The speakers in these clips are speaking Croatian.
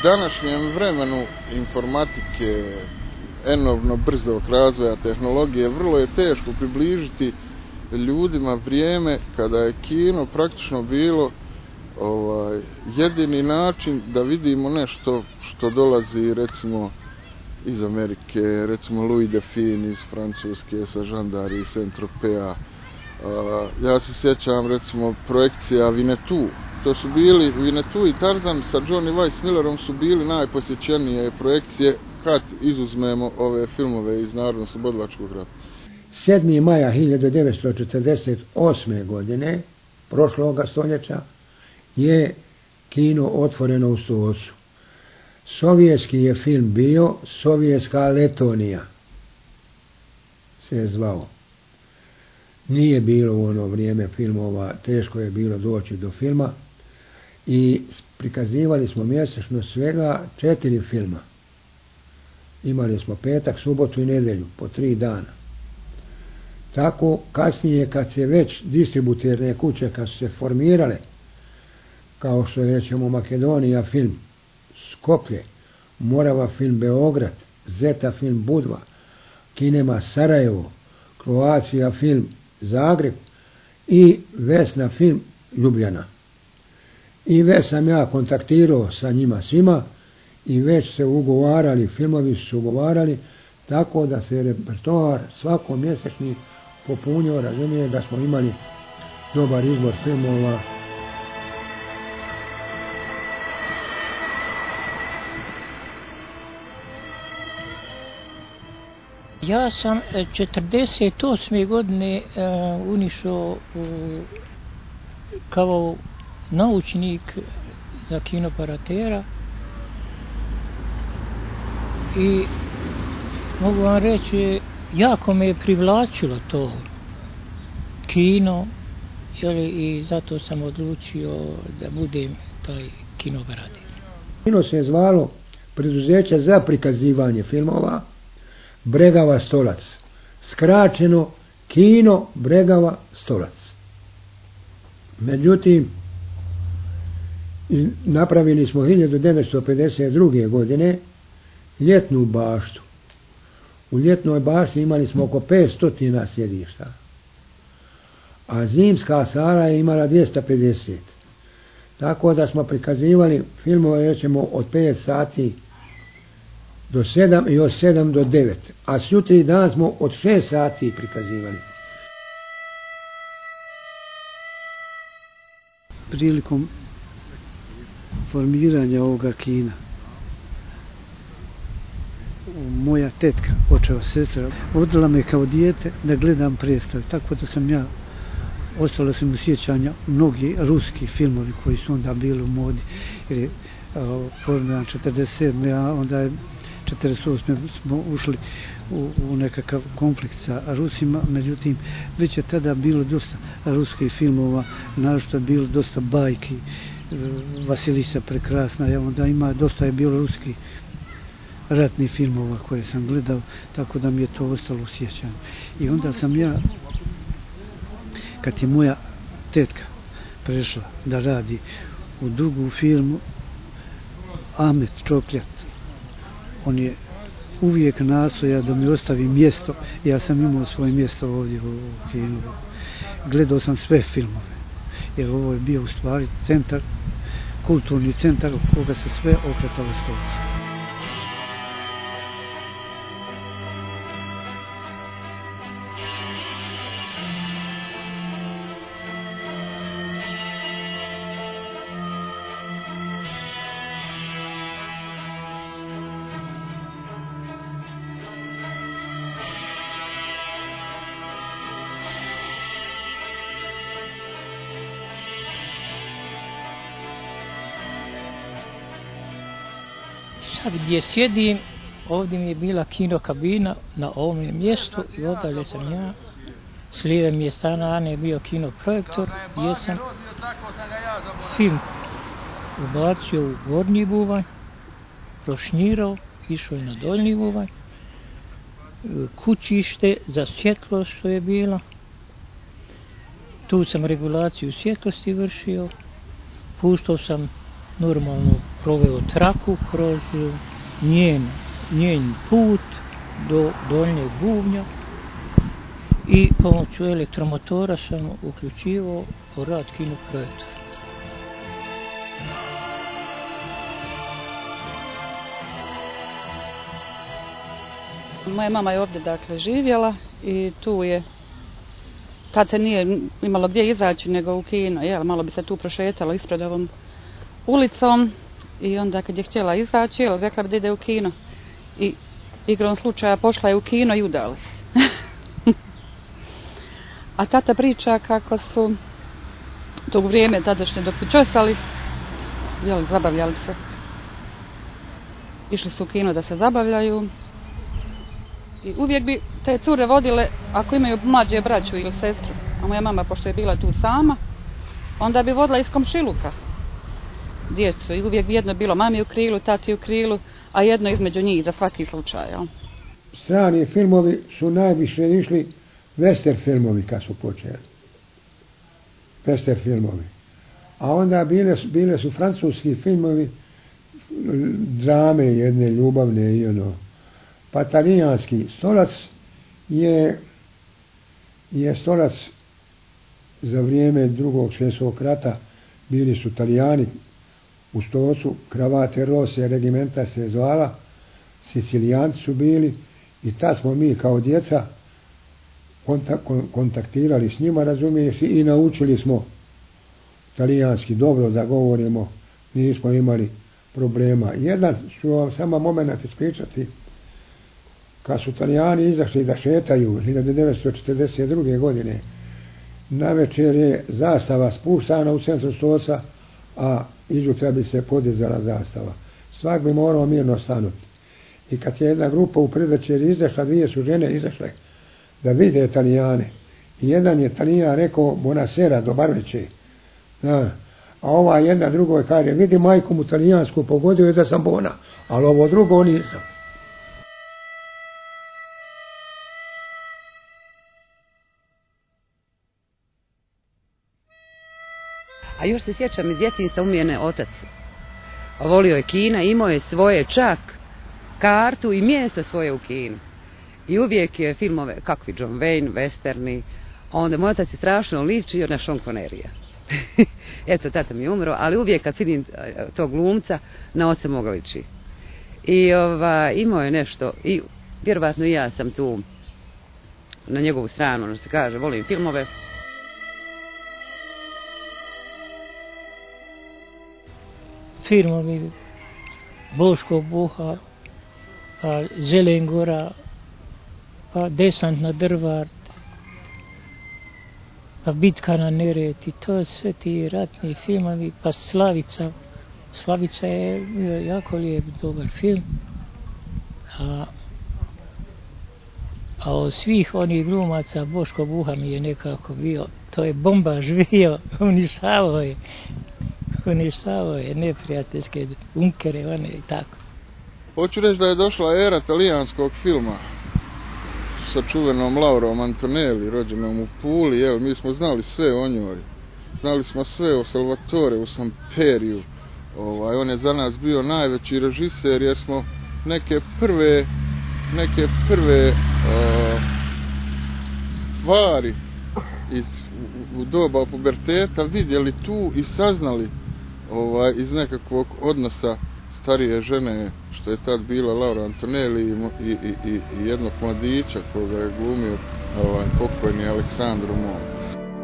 današnjem vremenu informatike, enormno brzog razvoja tehnologije, vrlo je teško približiti ljudima vrijeme kada je kino praktično bilo jedini način da vidimo nešto što dolazi recimo iz Amerike, recimo Louis Define iz Francuske sa Žandari i Saint-Tropeza. Ja se sjećam recimo projekcija Winnetou. To su bili Winnetou i Tarzan sa Johnny Weissmillerom su bili najposjećenije projekcije kad izuzmemo ove filmove iz Narodno-oslobodilačkog rata. 7. maja 1948. godine, prošloga stoljeća, je kino otvoreno u Stocu. Sovjetski je film bio, Sovjetska Letonija se je zvao. Nije bilo u ono vrijeme filmova, teško je bilo doći do filma i prikazivali smo mjesečno svega 4 filma. Imali smo petak, subotu i nedjelju, po 3 dana. Tako kasnije kad se već distributerne kuće kad su se formirale, kao što je recimo Makedonija film Skoplje, Morava film Beograd, Zeta film Budva, Kinema Sarajevo, Kroacija film Zagreb i Vesna film Ljubljana. I već sam ja kontaktirao sa njima svima i već se ugovarali, filmovi su ugovarali, tako da se repertoar svakomjesečni popunio, razumije da smo imali dobar izbor filmova. Ja sam 48. godine unišao kao naučnik za kinoparatera i mogu vam reći, jako me je privlačilo to kino i zato sam odlučio da budem taj kinoparater. Kino se je zvalo Preduzeće za prikazivanje filmova Bregava Stolac. Skraćeno Kino Bregava Stolac. Međutim, napravili smo 1952. godine ljetnu baštu. U ljetnoj bašti imali smo oko 500 sjedišta, a zimska sala je imala 250. Tako da smo prikazivali filmove recimo od 5 sati do 7 i od 7 do 9, a sutri dan smo od 6 sati prikazivali. Prilikom formiranja ovoga kina, moja tetka, očeva sestra, odala me kao dijete da gledam predstave, tako da sam ja, ostalo sam u sjećanja mnogi ruski filmovi koji su onda bili u modi, jer je formiran 47. a onda je 48. smo ušli u nekakav konflikt sa Rusima, međutim već je tada bilo dosta ruskih filmova, naročito je bilo dosta bajki, Vasilisa prekrasna, ja onda ima, dosta je bilo ruskih ratnih filmova koje sam gledao, tako da mi je to ostalo u sjećanju. I onda sam ja, kad je moja tetka prešla da radi u drugu firmu, Ahmet Čopljat, on je uvijek nastojao da mi ostavi mjesto, ja sam imao svoje mjesto ovdje u kinu. Gledao sam sve filmove, jer ovo je bio u stvari centar, kulturni centar u koga se sve okretalo Stocu. Sad gdje sjedim, ovdje mi je bila kino kabina na ovome mjestu i odalje sam ja. S lijeve mi je strane je bio kino projektor gdje sam film ubacio u gornji bubanj, prošnjirao, išao je na donji bubanj, kućište za svjetlost što je bilo. Tu sam regulaciju svjetlosti vršio, puštao sam normalno proveo traku kroz njen put do donjeg bubnja i pomoću elektromotora sam uključivao u rad kinoprojektora. Moja mama je ovdje dakle živjela i tu je, tad se nije imalo gdje izaći nego u kino, malo bi se tu prošetalo ispred ovom ulicom i onda kad je htjela izaći, rekla bi da ide u kino i igrom slučaja pošla je u kino i udala se. A tata priča kako su tog vrijeme tadašnje dok su čosali, zabavljali se, išli su u kino da se zabavljaju. I uvijek bi te cure vodile, ako imaju mlađe braću ili sestru, a moja mama, pošto je bila tu sama, onda bi vodila iz komšiluka djecu. I uvijek bi jedno bilo mami u krilu, tati u krilu, a jedno između njih za svaki slučaj. Strani filmovi su najviše išli, western filmovi kad su počeli. Western filmovi. A onda bile su francuski filmovi, drame jedne, ljubavne i ono. Pa talijanski stolac je stolac za vrijeme Drugog svjetskog rata, bili su Talijani u stolcu, Kravate Rose regimenta se zvala, Sicilijanci su bili i tad smo mi kao djeca kontaktirali s njima, razumiješ, i naučili smo talijanski dobro da govorimo, nismo imali problema. Jedan ću vam samo moment ispričati. Kad su Talijani izašli da šetaju 1942. godine, navečer je zastava spuštana u centru stolca, a izjutra bi se podizala zastava. Svak bi morao mirno stanuti. I kad je jedna grupa u predvečer izašla, dvije su žene izašle da vide Talijane. I jedan je Talijan rekao buonasera, dobar večer. A ova jedna drugoj kaže, vidi majku mu talijansku, pogodio je da sam bona, ali ovo drugo nisam. A još se sjećam iz djetinjstva, umijene otac. Volio je kina, imao je svoje čak kartu i mjesto svoje u kinu. I uvijek je filmove, kakvi John Wayne, westerni, onda moj otac je strašno ličio na Sean Connerija. Eto, tata mi je umro, ali uvijek kad vidim tog glumca, na oca moga liči. I imao je nešto, i vjerovatno i ja sam tu na njegovu stranu, ono se kaže, volim filmove. Filmovi Boško Buha, pa Zelengora, pa Desant na Drvar, pa Bitka na Neretvi, to sve ti ratni filmovi, pa Slavica. Slavica je bio jako lijep, dobar film. A od svih onih glumaca Boško Buha mi je nekako bio, to je bombaž bio, uništavao je neprijateljske bunkere, one i tako. Hoću reći da je došla era talijanskog filma sa čuvenom Laurom Antonelli, rođenom u Puli, mi smo znali sve o njoj. Znali smo sve o Salvatore, u Samperiju. On je za nas bio najveći režiser jer smo neke prve stvari u doba puberteta vidjeli tu i saznali iz nekakvog odnosa starije žene, što je tad bila Laura Antonelli i jednog mladića koga je glumio pokojni Aleksandro Mon.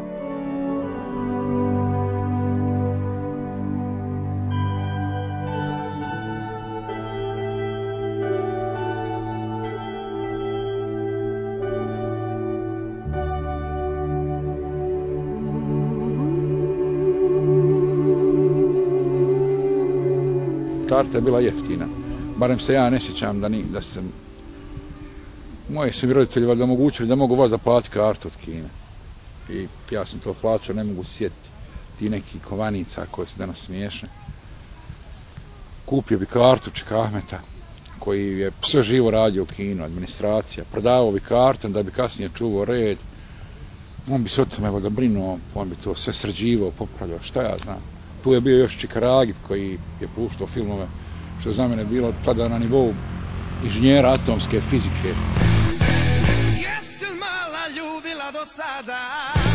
Karta je bila jeftina, barem se ja ne sjećam da sam, moji su mi roditelji valjda omogućili da mogu vas zaplatiti kartu od kina. I ja sam to plaćao, ne mogu sjetiti ti neki kovanica koje su danas smiješne. Kupio bi kartu Čika Ahmeta, koji je sve živo radio u kinu, administracija, prodavao bi kartu da bi kasnije čuvao red. On bi se o tome valjda brinuo, on bi to sve sređivao, popravljao, šta ja znam. Tu je bio još Čikaragi koji je puštao filmove, što je za mene bilo tada na nivou inženjera atomske fizike. Jesi mala ljubila do sada,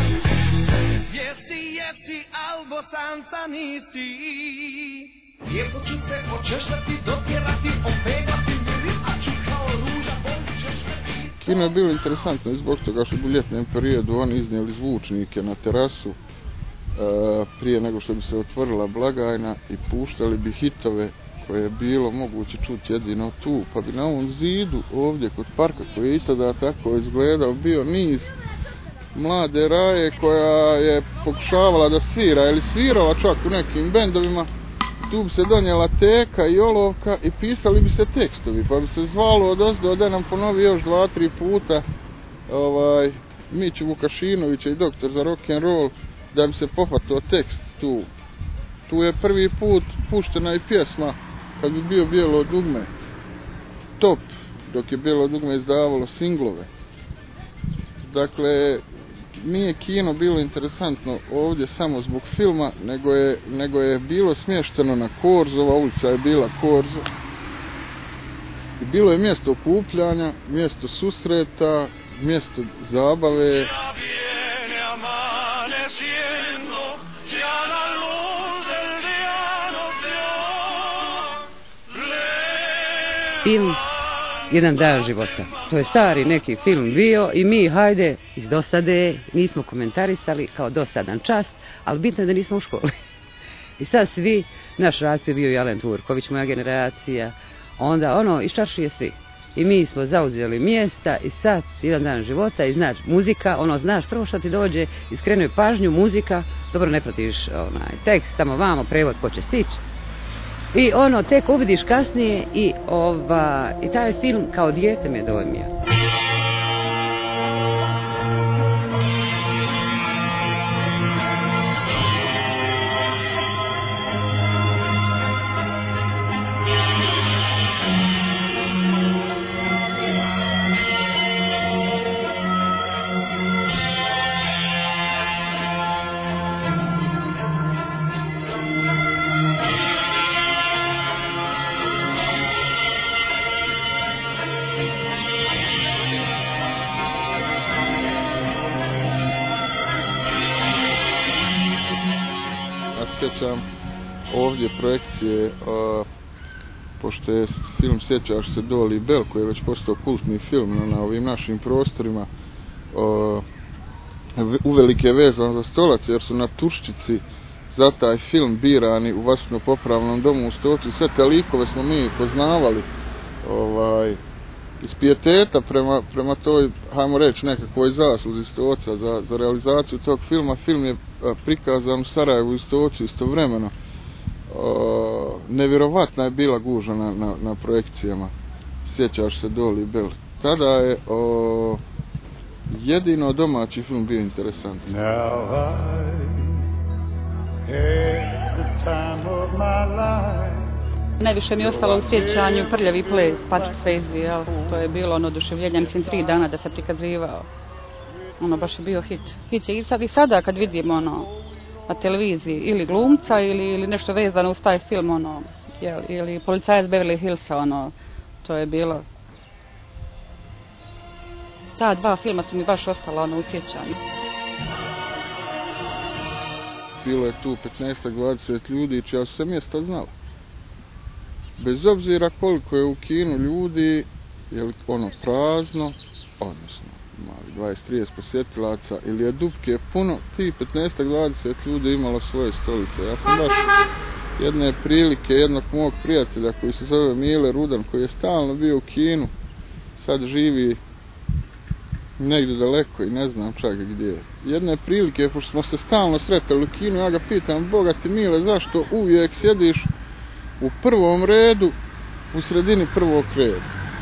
jesi, albo santa nisi. Lijepo ću se očešljati, dotjerati, opegati, mirisaću kao ruža, ćeš me biti. Kino je bilo interesantno i zbog toga što u ljetnom periodu oni iznijeli zvučnike na terasu prije nego što bi se otvorila blagajna i puštali bi hitove koje je bilo moguće čuti jedino tu, pa bi na ovom zidu ovdje kod parka koji je i tada tako izgledao bio niz mlade raje koja je pokušavala da svira ili svirala čak u nekim bendovima. Tu bi se donijela teka i olovka i pisali bi se tekstovi, pa bi se zvalo odozdo da nam ponovi još 2-3 puta Miću Vukašinovića i doktor za rock'n'roll, da bi se pohvatao tekst tu. Tu je prvi put puštena i pjesma kad bi bio Bijelo dugme, Top, dok je Bijelo dugme izdavalo singlove. Dakle, nije kino bilo interesantno ovdje samo zbog filma, nego je bilo smješteno na Korzu, ova ulica je bila Korzo. I bilo je mjesto okupljanja, mjesto susreta, mjesto zabave. Film Jedan dan života. To je stari neki film bio i mi, hajde, iz dosade nismo komentarisali kao dosadan čas, ali bitno je da nismo u školi. I sad svi, naš rast je bio i Alen Turković, moja generacija, onda iz čaršije svi. I mi smo zauzeli mjesta i sad Jedan dan života i znaš, muzika, znaš prvo što ti dođe, iskrenuje pažnju, muzika, dobro ne pratiš tekst, tamo vamo, prevod ko će stići. I tek uvidiš kasnije i taj film kao dijete me dojmio. Sjećam ovdje projekcije, pošto je film Sjećaš se Doli i Bel, koji je već postao kultni film na ovim našim prostorima, uvelike vezan za Stolac, jer su na Tuščici za taj film birani u Vaspitno-popravnom domu u Stocu. Sve te likove smo mi poznavali iz pijeteta prema toj, hajmo reći, nekakvoj zasluzi Stoca za realizaciju tog filma. Film je prikazan u Sarajevu i Stocu istovremeno. Nevjerovatna je bila gužva na projekcijama. Sjećaš se Doli i Bel. Tada je jedino domaći film bio interesantan. Najviše mi je ostalo u sjećanju Prljavi ples, Patrick Swayze, to je bilo oduševljenje, mislim 3 dana da se prikazivao. Baš je bio hit. Hit je i sada kad vidimo na televiziji ili glumca ili nešto vezano uz taj film, ili Policajac Beverly Hillsa, to je bilo. Ta 2 filma su mi baš ostala u sjećanju. Bilo je tu 15-20 ljudi čija su se mjesta znala. Bez obzira koliko je u kinu ljudi, je li prazno, odnosno mali 20-30 posjetilaca, ili je dupke puno, ti 15-20 ljudi imalo svoje stolice. Ja sam baš jedne prilike jednog mog prijatelja koji se zove Mile Rudan, koji je stalno bio u kinu, sad živi negdje daleko i ne znam čak gdje. Jedne prilike, pošto smo se stalno sretali u kinu, ja ga pitam, Boga ti Mile, zašto uvijek sjediš u prvom redu, u sredini prvog reda?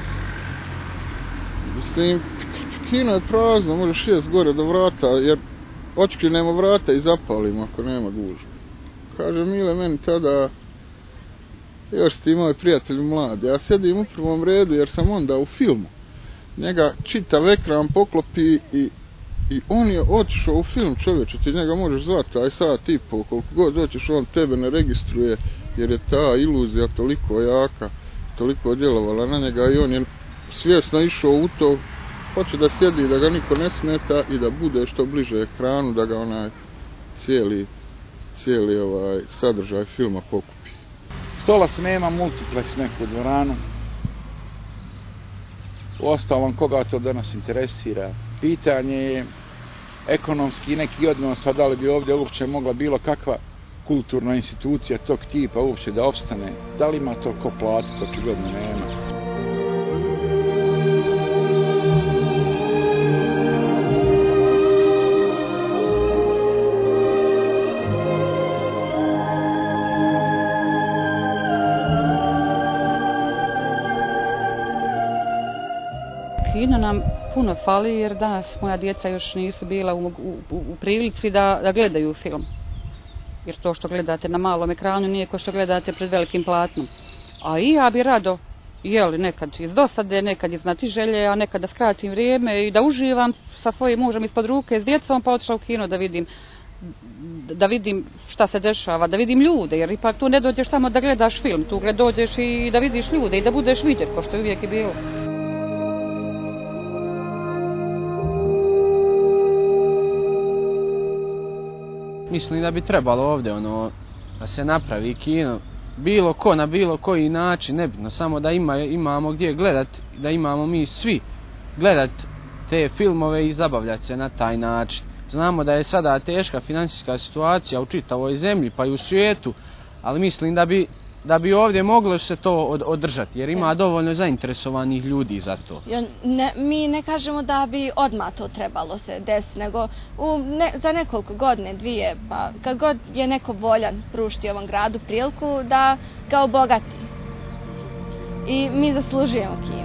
Mislim, kino je prazno, možeš sjest gore do vrata, jer očkrinemo vrata i zapalimo ako nema gužve. Kaže Mile meni tada, još ti moj prijatelj mladi, ja sjedim u prvom redu jer sam onda u filmu. Njega čitav ekran poklopi i I on je otišao u film, čovječe, ti njega možeš zvati, taj sat i pol, koliko god hoćeš, on tebe ne registruje, jer je ta iluzija toliko jaka, toliko djelovala na njega i on je svjesno išao u to, hoće da sjedi, da ga niko ne smeta i da bude što bliže ekranu, da ga onaj cijeli sadržaj filma pokupi. Stolac nema multiplex neku dvoranu. Uostalom, koga to danas interesira? Pitanje je ekonomski neki odnos, a da li bi ovdje uopće mogla bilo kakva kulturna institucija tog tipa uopće da opstane? Da li ima to ko platiti? Očigledno nema. Kino nam puno fali jer danas moja djeca još nisu bila u prilici da gledaju film. Jer to što gledate na malom ekranu nije kao što gledate pred velikim platnom. A i ja bi rado, jeli, nekad iz dosade, nekad iz znatiželje, a nekad da skratim vrijeme i da uživam sa svojim mužem ispod ruke s djecom, pa otišla u kino da vidim šta se dešava, da vidim ljude, jer ipak tu ne dođeš samo da gledaš film, tu dođeš i da vidiš ljude i da budeš viđen, kao što je uvijek i bilo. Mislim da bi trebalo ovdje da se napravi kino, bilo ko na bilo koji način, nebitno, samo da imamo gdje gledat, da imamo mi svi gledat te filmove i zabavljati se na taj način. Znamo da je sada teška financijska situacija u čitavoj zemlji pa i u svijetu, ali mislim da bi ovdje moglo se to održati, jer ima dovoljno zainteresovanih ljudi za to. Mi ne kažemo da bi odmah to trebalo se desiti, nego za nekoliko godine, dvije, pa kad god je neko voljan pružiti ovom gradu priliku da ga obogati. I mi zaslužujemo kino.